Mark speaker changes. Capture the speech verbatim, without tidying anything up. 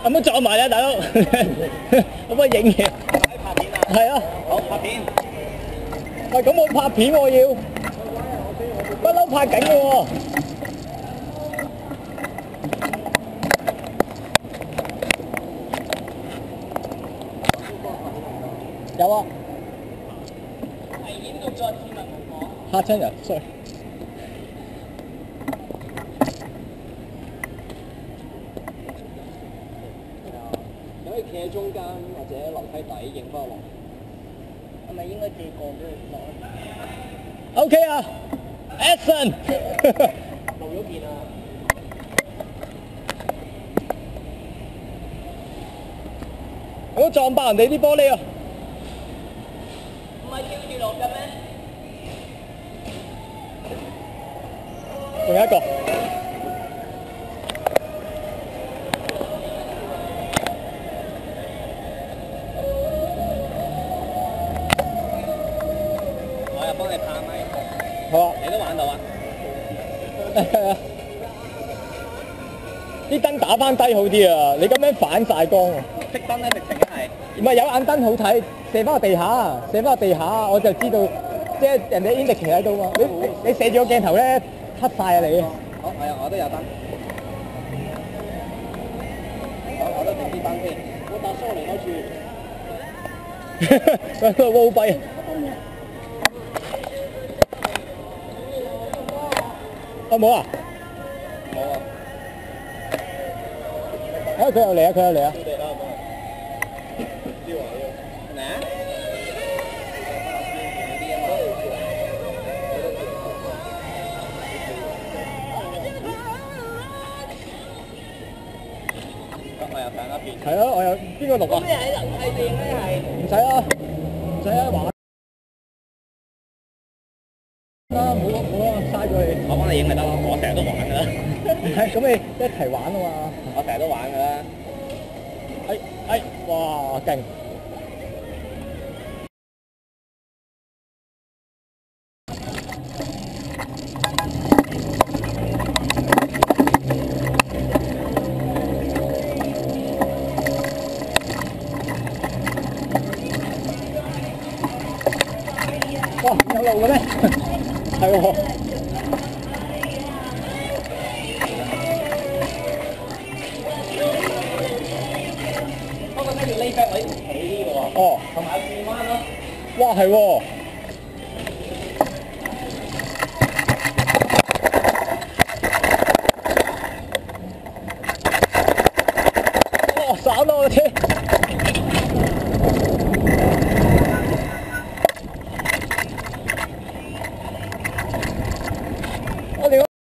Speaker 1: 有冇撞埋啊，大佬？可唔可以影嘢？
Speaker 2: 拍片啊！
Speaker 1: 係啊，
Speaker 2: 好拍片。
Speaker 1: 喂，咁我拍片我要，不嬲拍緊嘅喎。有啊。危險到再次問我。嚇親人 ，sorry。
Speaker 2: 可以企喺中間或者樓梯底影翻落。係咪應該借個俾佢落
Speaker 1: ？O K 啊 ，Action！
Speaker 2: 露咗件啊！
Speaker 1: 有冇撞爆人哋啲玻璃啊？
Speaker 2: 唔係跳住落嘅咩？
Speaker 1: 仲有一個。
Speaker 2: 我又幫你拍咪。
Speaker 1: 好啊。
Speaker 2: 你都玩到啊？
Speaker 1: 啲燈打翻低好啲啊！你咁樣反曬光啊！
Speaker 2: 熄燈咧，直情係。
Speaker 1: 唔係有眼燈好睇，射翻個地下，射翻個地下，我就知道，即係人哋 indicate 喺度嘛。你你你射住個鏡頭咧，黑曬啊你！
Speaker 2: 好，我有我都有燈。我我都整啲燈先。我打疏嚟
Speaker 1: 個
Speaker 2: 攞住。
Speaker 1: 烏龜。啊冇啊！
Speaker 2: 冇啊！
Speaker 1: 啊佢又嚟啊！佢又嚟啊！係啊，我有邊個錄啊？
Speaker 2: 咩喺樓梯邊咧係？
Speaker 1: 唔使啊，唔使啊，玩啦，冇冇啊，嘥咗你。
Speaker 2: 我幫你影咪得咯，我成日都玩㗎啦。
Speaker 1: 係，咁你一齊玩啊嘛。
Speaker 2: 我成日都玩㗎啦。
Speaker 1: 哎哎，哇，勁！哇，有路嘅咩？係喎。
Speaker 2: 不過咧要匿翻位企啲嘅喎。
Speaker 1: 哦。
Speaker 2: 同埋有轉彎咯。
Speaker 1: 哇，係喎。哇，散咗我嘅車！